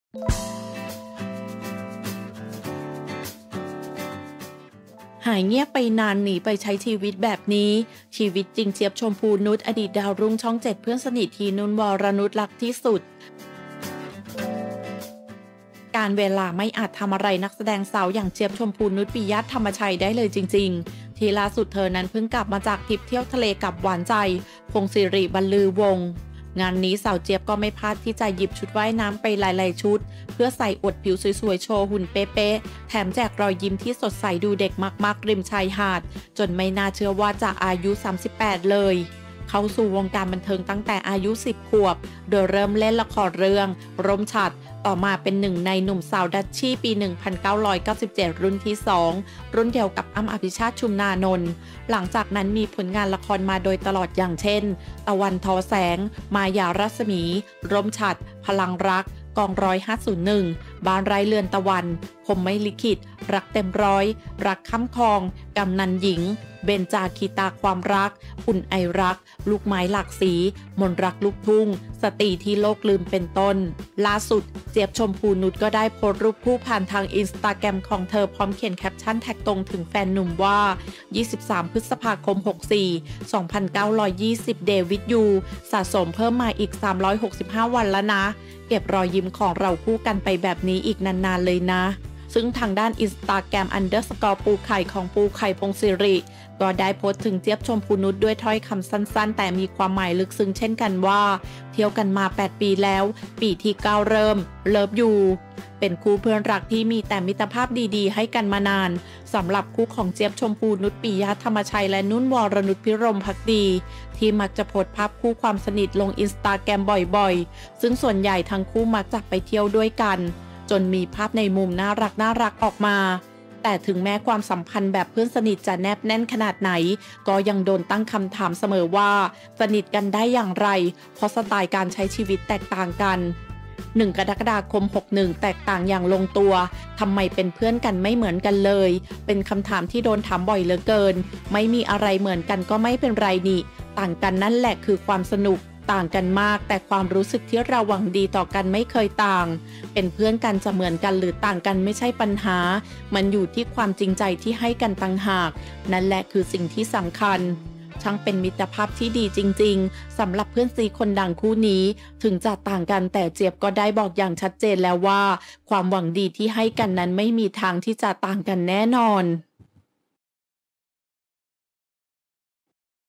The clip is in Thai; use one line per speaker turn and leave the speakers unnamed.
หายเงียบไปนานหนีไปใช้ชีวิตแบบนี้ชีวิตจริงเจี๊ยบชมพูนุชอดีตดาวรุ่งช่องเจ็ดเพื่อนสนิทที่นุ่นวรนุชรักที่สุดการเวลาไม่อาจทำอะไรนักแสดงสาวอย่างเจี๊ยบชมพูนุชปิยะธรรมชัยได้เลยจริงๆที่ล่าสุดเธอนั้นเพิ่งกลับมาจากทริปเที่ยวทะเลกับหวานใจพงศิริบรรลือวงศ์งานนี้สาวเจี๊ยบก็ไม่พลาดที่จะหยิบชุดว่ายน้ำไปหลายๆชุดเพื่อใส่อวดผิวสวยๆโชว์หุ่นเป๊ะๆแถมแจกรอยยิ้มที่สดใสดูเด็กมากๆริมชายหาดจนไม่น่าเชื่อว่าจะอายุ 38 เลยเข้าสู่วงการบันเทิงตั้งแต่อายุ 10 ขวบโดยเริ่มเล่นละครเรื่องร่มฉัตรต่อมาเป็นหนึ่งในหนุ่มสาวดัชชี่ปี 1997 รุ่นที่ 2 รุ่นเดียวกับอ้ำอภิชาติชุมนานนท์หลังจากนั้นมีผลงานละครมาโดยตลอดอย่างเช่นตะวันทอแสงมายารัศมีร่มฉัตรพลังรักกองร้อย501บ้านไร้เรือนตะวันผมไม่ลิขิตรักเต็มร้อยรักค้ำคลองกำนันหญิงเบญจาคีตาความรักอุ่นไอรักลูกไม้หลากสีมนรักลูกทุ่งสตรีที่โลกลืมเป็นต้นล่าสุดเจี๊ยบชมพูนุชก็ได้โพสต์รูปคู่ผ่านทางอินสตาแกรมของเธอพร้อมเขียนแคปชั่นแท็กตรงถึงแฟนหนุ่มว่า 23 พฤษภาคม 64 2,920 เดวิดยูสะสมเพิ่มมาอีก 365 วันแล้วนะเก็บรอยยิ้มของเราคู่กันไปแบบนี้อีกนานๆเลยนะซึ่งทางด้านอินสตาแกรมปูไข่ของปูไข่พงศิริก็ได้โพสต์ถึงเจี๊ยบชมพูนุชด้วยถ้อยคำสั้นๆแต่มีความหมายลึกซึ้งเช่นกันว่าเที่ยวกันมา8 ปีแล้วปีที่9เริ่มเลิฟยูเป็นคู่เพื่อนรักที่มีแต่มิตรภาพดีๆให้กันมานานสำหรับคู่ของเจี๊ยบชมพูนุชปิยะธรรมชัยและนุ่นวรนุชพิรมภักดีที่มักจะโพสต์ภาพคู่ความสนิทลงอินสตาแกรมบ่อยๆซึ่งส่วนใหญ่ทั้งคู่มักจะไปเที่ยวด้วยกันจนมีภาพในมุมน่ารักออกมาแต่ถึงแม้ความสัมพันธ์แบบเพื่อนสนิทจะแนบแน่นขนาดไหนก็ยังโดนตั้งคำถามเสมอว่าสนิทกันได้อย่างไรเพราะสไตล์การใช้ชีวิตแตกต่างกัน1 กรกฎาคม 61แตกต่างอย่างลงตัวทำไมเป็นเพื่อนกันไม่เหมือนกันเลยเป็นคำถามที่โดนถามบ่อยเหลือเกินไม่มีอะไรเหมือนกันก็ไม่เป็นไรนี่ต่างกันนั่นแหละคือความสนุกต่างกันมากแต่ความรู้สึกที่เราหวังดีต่อกันไม่เคยต่างเป็นเพื่อนกันจะเหมือนกันหรือต่างกันไม่ใช่ปัญหามันอยู่ที่ความจริงใจที่ให้กันต่างหากนั่นแหละคือสิ่งที่สำคัญช่างเป็นมิตรภาพที่ดีจริงๆสำหรับเพื่อนซีคนดังคู่นี้ถึงจะต่างกันแต่เจี๊ยบก็ได้บอกอย่างชัดเจนแล้วว่าความหวังดีที่ให้กันนั้นไม่มีทางที่จะต่างกันแน่นอน